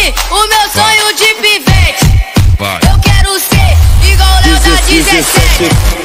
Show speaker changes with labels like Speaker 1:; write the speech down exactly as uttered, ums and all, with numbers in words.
Speaker 1: resumir o meu sonho de pivete. Eu quero ser igual Léo da dezessete.